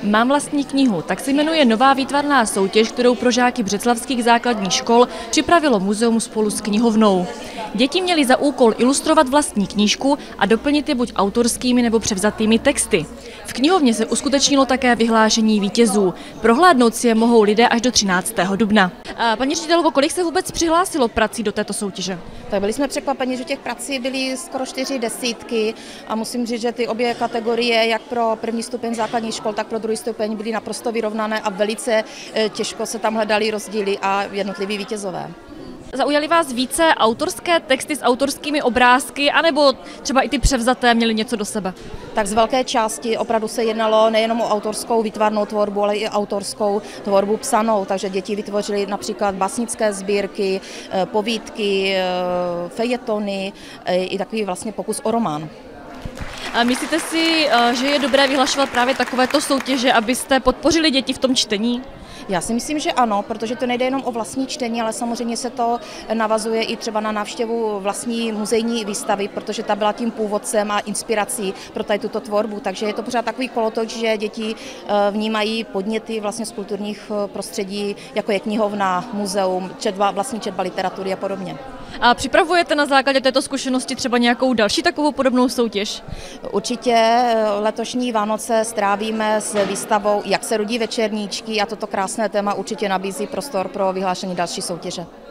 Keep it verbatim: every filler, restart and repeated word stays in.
Mám vlastní knihu, tak se jmenuje nová výtvarná soutěž, kterou pro žáky břeclavských základních škol připravilo muzeum spolu s knihovnou. Děti měly za úkol ilustrovat vlastní knížku a doplnit je buď autorskými nebo převzatými texty. V knihovně se uskutečnilo také vyhlášení vítězů. Prohlédnout si je mohou lidé až do třináctého dubna. A paní ředitelko, kolik se vůbec přihlásilo prací do této soutěže? Tak byli jsme překvapeni, že těch prací byly skoro čtyři desítky a musím říct, že ty obě kategorie, jak pro první stupeň základní škol, tak pro druhý stupeň, byly naprosto vyrovnané a velice těžko se tam hledaly rozdíly a jednotliví vítězové. Zaujaly vás více autorské texty s autorskými obrázky, anebo třeba i ty převzaté měly něco do sebe? Tak z velké části opravdu se jednalo nejenom o autorskou výtvarnou tvorbu, ale i autorskou tvorbu psanou, takže děti vytvořily například básnické sbírky, povídky, fejetony i takový vlastně pokus o román. A myslíte si, že je dobré vyhlašovat právě takovéto soutěže, abyste podpořili děti v tom čtení? Já si myslím, že ano, protože to nejde jenom o vlastní čtení, ale samozřejmě se to navazuje i třeba na návštěvu vlastní muzejní výstavy, protože ta byla tím původcem a inspirací pro tady tuto tvorbu. Takže je to pořád takový kolotoč, že děti vnímají podněty vlastně z kulturních prostředí, jako je knihovna, muzeum, četba, vlastní četba literatury a podobně. A připravujete na základě této zkušenosti třeba nějakou další takovou podobnou soutěž? Určitě letošní Vánoce strávíme s výstavou Jak se rodí večerníčky a toto krásné téma určitě nabízí prostor pro vyhlášení další soutěže.